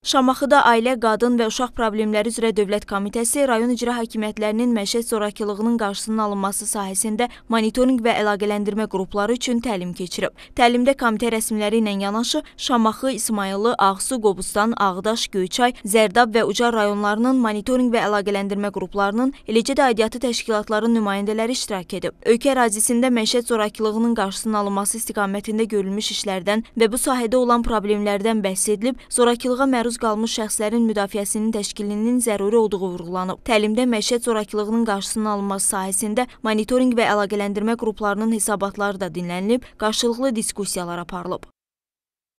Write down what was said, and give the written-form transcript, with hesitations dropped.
Şamaxıda Ailə, Qadın və Uşaq Problemləri üzrə Dövlət Komitəsi rayon icra hakimiyyətlərinin məişət zorakılığının qarşısının alınması sahəsində monitorinq və əlaqələndirmə qrupları üçün təlim keçirib. Təlimdə komitə rəsmiləri ilə yanaşı Şamaxı, İsmayıllı, Ağsu, Qobustan, Ağdaş, Göyçay, Zərdab və Ucar rayonlarının monitorinq və əlaqələndirmə qruplarının, eləcə də aidiyyatı təşkilatların nümayəndələri iştirak edib. Ölkə ərazisində məişət zorakılığının qarşısının alınması istiqamətində görülmüş işlərdən və bu sahədə olan problemlərdən bəhs edilib, zorakılığa məruz qalmış şəxslərin müdafiəsinin təşkilinin zəruri olduğu vurğulanıb. Təlimdə məişət zorakılığının qarşısının alınması sahəsində monitorinq və əlaqələndirmə qruplarının hesabatları da dinlənilib, qarşılıqlı diskussiyalar aparılıb.